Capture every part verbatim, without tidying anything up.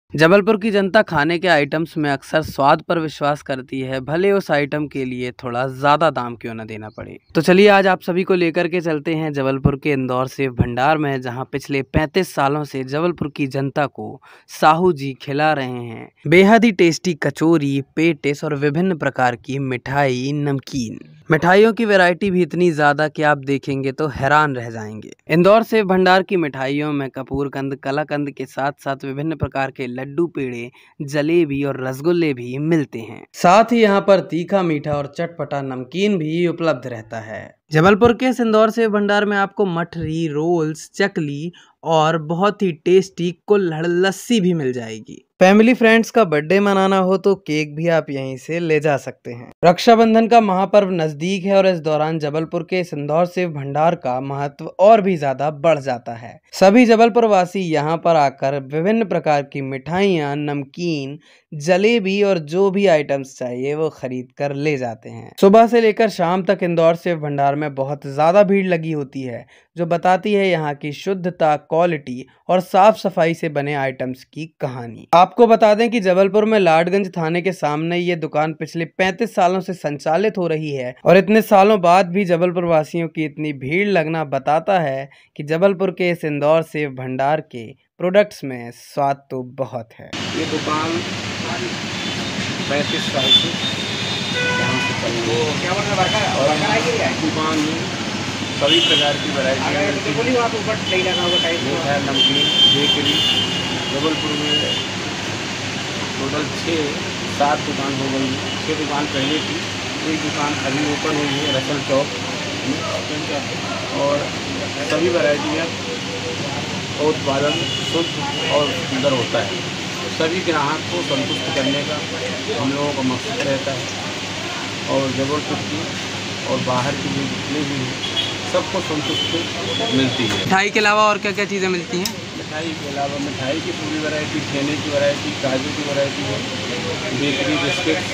जबलपुर की जनता खाने के आइटम्स में अक्सर स्वाद पर विश्वास करती है, भले उस आइटम के लिए थोड़ा ज़्यादा दाम क्यों न देना पड़े। तो चलिए आज आप सभी को लेकर के चलते हैं जबलपुर के इंदौर सेव भंडार में, जहां पिछले पैंतीस सालों से जबलपुर की जनता को साहू जी खिला रहे हैं बेहद ही टेस्टी कचौरी, पेटिस और विभिन्न प्रकार की मिठाई, नमकीन। मिठाइयों की वैरायटी भी इतनी ज़्यादा कि आप देखेंगे तो हैरान रह जाएंगे। इंदौर सेव भंडार की मिठाइयों में कपूरकंद, कलाकंद के साथ साथ विभिन्न प्रकार के लड्डू, पेड़े, जलेबी और रसगुल्ले भी मिलते हैं। साथ ही यहाँ पर तीखा, मीठा और चटपटा नमकीन भी उपलब्ध रहता है। जबलपुर के इस इंदौर सेव भंडार में आपको मठरी, रोल्स, चकली और बहुत ही टेस्टी कुल्हड़ लस्सी भी मिल जाएगी। फैमिली फ्रेंड्स का बर्थडे मनाना हो तो केक भी आप यहीं से ले जा सकते हैं। रक्षाबंधन का महापर्व नजदीक है और इस दौरान जबलपुर के इस इंदौर सेव भंडार का महत्व और भी ज्यादा बढ़ जाता है। सभी जबलपुर वासी यहाँ पर आकर विभिन्न प्रकार की मिठाइयाँ, नमकीन, जलेबी और जो भी आइटम्स चाहिए वो खरीद कर ले जाते हैं। सुबह से लेकर शाम तक इंदौर सेव भंडार में बहुत ज्यादा भीड़ लगी होती है, जो बताती है यहाँ की शुद्धता, क्वालिटी और साफ सफाई से बने आइटम्स की कहानी। आपको बता दें कि जबलपुर में लाडगंज थाने के सामने ये दुकान पिछले पैंतीस सालों से संचालित हो रही है और इतने सालों बाद भी जबलपुर वासियों की इतनी भीड़ लगना बताता है कि जबलपुर के इस इंदौर सेव भंडार के प्रोडक्ट्स में स्वाद तो बहुत है। ये दुकान पैंतीस साल से यहाँ से चल रही है और दुकान में सभी प्रकार की वैरायटी मीठा, नमकीन, बेकरी। जबलपुर में टोटल छः सात दुकान हो गई है। छः दुकान पहले थी, एक दुकान अभी ओपन हुई है रसल चौक में और सभी वैरायटियाँ और उत्पादन शुद्ध और सुंदर होता है। सभी ग्राहक को संतुष्ट करने का हम लोगों का मकसद रहता है और जबलपुर की और बाहर की भी जितने भी हैं सबको संतुष्टि मिलती है। मिठाई के अलावा और क्या क्या चीज़ें मिलती हैं? मिठाई के अलावा मिठाई की पूरी वैरायटी, छेने की वैरायटी, काजू की वैरायटी है, बेकरी, बिस्किट,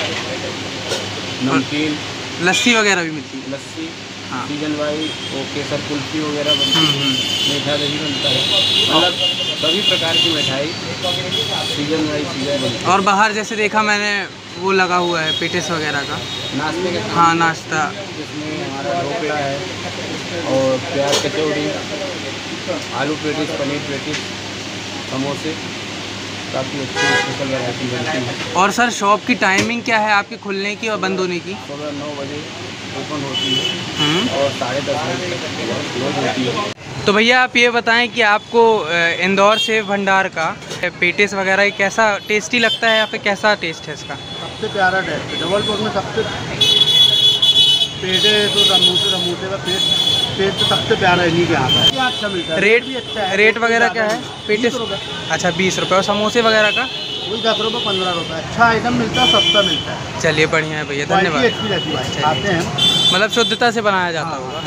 नमकीन, लस्सी वगैरह भी मिलती है। लस्सी, हाँ। सीजन वाइज वो केसर कुल्फी वगैरह बनती है, मीठा दही बनता है, मतलब सभी प्रकार की मिठाई सीजन वाइज सीजन बनती है। और बाहर जैसे देखा मैंने वो लगा हुआ है पेटिस वगैरह का नाश्ते के, हाँ नाश्ता, जिसमें हमारा ढोकला है और प्याज कचौड़ी, आलू पेटिस, पनीर पेटिस, समोसे, काफ़ी अच्छी स्पेशल वैरायटी बनती है। और सर शॉप की टाइमिंग क्या है आपके खुलने की और बंद होने की? सुबह नौ बजे ओपन होती है और साढ़े दस बजे तक क्लोज होती है। तो भैया आप ये बताएं कि आपको इंदौर सेव भंडार का पेटिस वगैरह कैसा टेस्टी लगता है या फिर कैसा टेस्ट है इसका? सबसे प्यारा टेस्ट है जबलपुर में। सबसे पेटे तो समोसे समोसे का पेट पेट तो सबसे प्यारा इन्हीं के यहाँ का अच्छा मिलता है। रेट भी अच्छा है। रेट वगैरह क्या है पेटिस? अच्छा बीस रुपये। और समोसे वगैरह का? वही दस रुपये पंद्रह रुपये। अच्छा आइटम मिलता है, सस्ता मिलता है। चलिए बढ़िया है भैया, धन्यवाद। अच्छी रहती है, आते हैं मतलब शुद्धता से बनाया जाता होगा।